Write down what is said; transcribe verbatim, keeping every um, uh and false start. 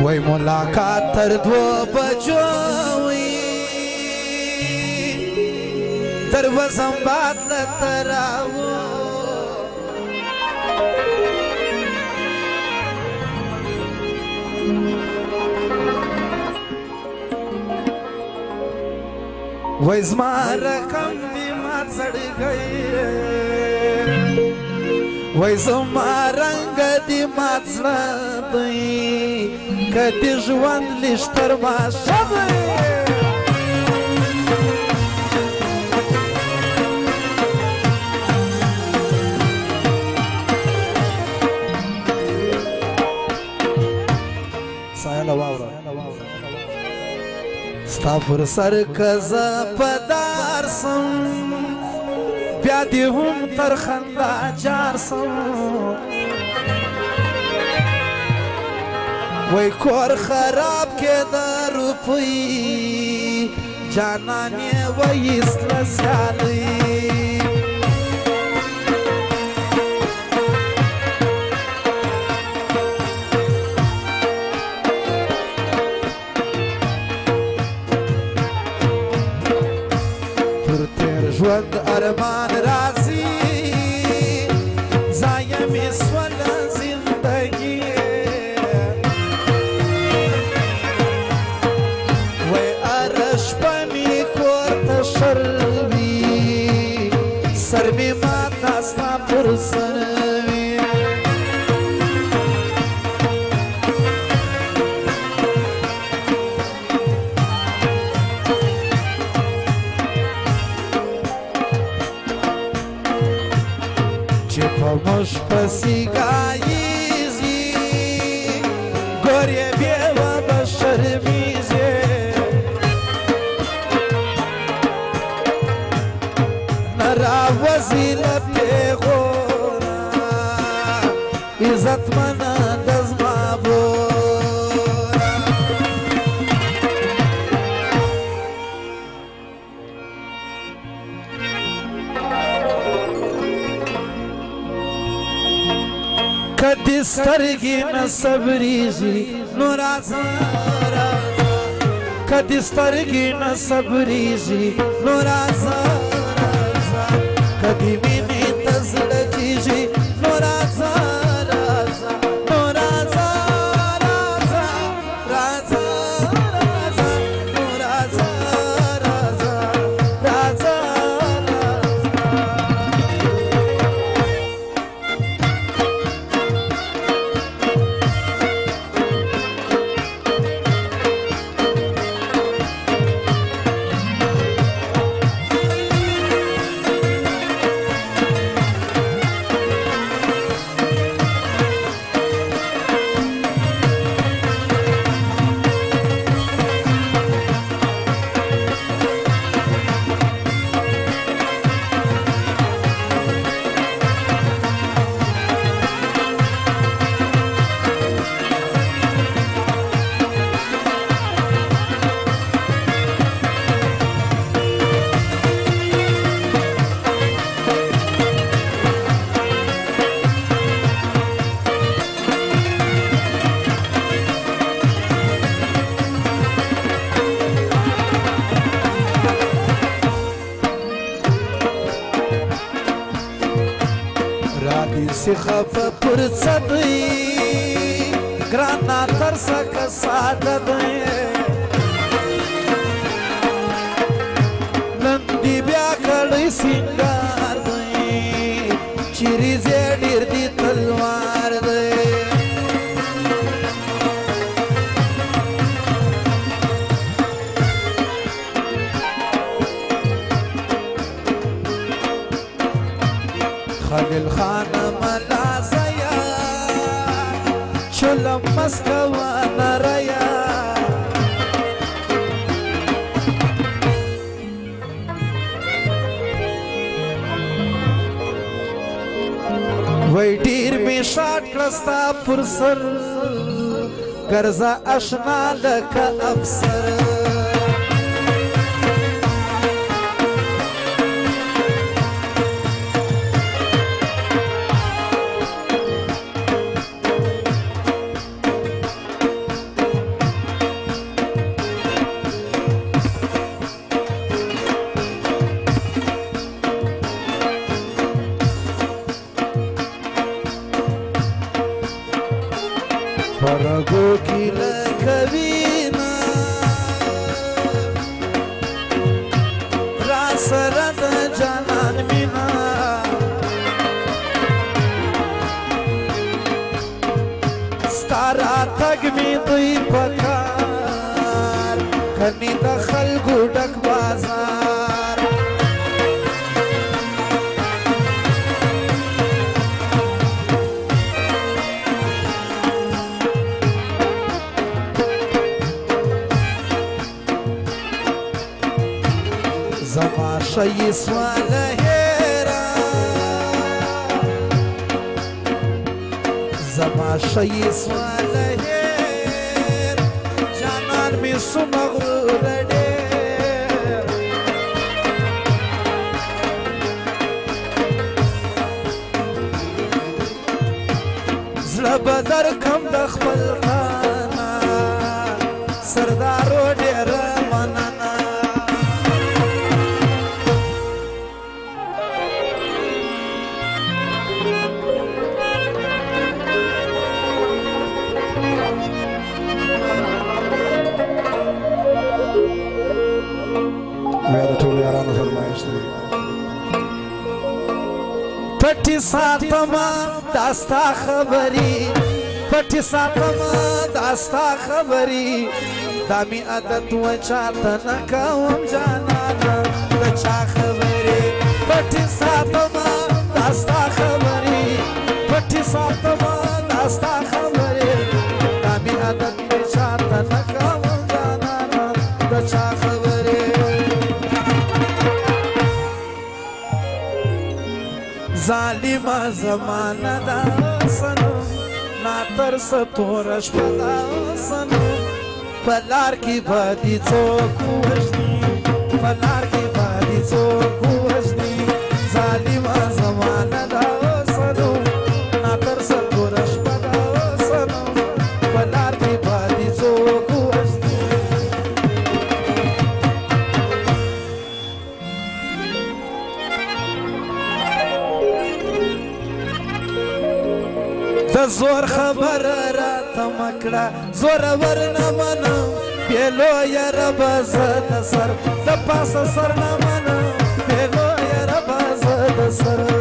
وای ملاقات تر دو بجو وی در وزم باد لتراو وای زما رقم دی ما چڑ گئی وای زما رنگ دی ما چړ دی کدی ژوند لشتر ما شوی سایله واوره ستا پر سر کزه پدار سم بیا دې هم تر خندا جار سم وای کور خراب کې د روپۍ جانان یې وایستله سیالۍ ژوند ارمان راځي ځایه مې سوله زندګي وای هره شپه مې کور ته شر وي سر مې ماته ستا پر سر وي موږ پسې ګایېږي ګور یې بېوه به شرمېږي نه راوځي له پېغوره عزتمنه د زما بوره کدی سترګې نه صبرېږي نو راځه کدی سترګې نه صبرېږي نو راځه کدی مینې ته زړه کېږي نو راځه راځه نو راځه راځه راځه راځه نو راځه راځه راځه سی خفه پر څه دی ګرانه ترسه که ساده دی نن دې بیا کړی سینګار دی چیرې ځې ډېر دې تلوار دی خلیل خان ملازیا چلم مسکوا نریا وای ډیر می شاټ کړستا پر سر ګرځه آشنا لکه افسر سترګو کې لکه وینه را سره د جانان مینه ستا راتګ مې دوی په کار کني د خلکو ډک بازار زما شي سواله هیرا زما شي سواله هیر جانان می سو مغرور ډېر زړه به درکم د خپل خانه سردارو ډېر مننه پټی ساتما داستا خبری پټی ساتما داستا خبری دامی عادت و چاته نکوم جانانا د چا خبری پټی ساتما داستا خبری پټی ساتما داستا خبری دامی عادت و چاته نکوم جانانا د چا خبری ظالمه زمانه ده سنم ناترس توره شپه ده سنم په لار کې به دې څوک وژني په لار کې به دې څوک وژني ظالمه زمانه ده سنم ناترس توره شپه ده سنم په لار کې به دې څوک وژني د زور خبر راته مکړه زورور نه منم بېلو یاره به زه د سر د پاسه سر نه منم بېلو یاره به زه د سر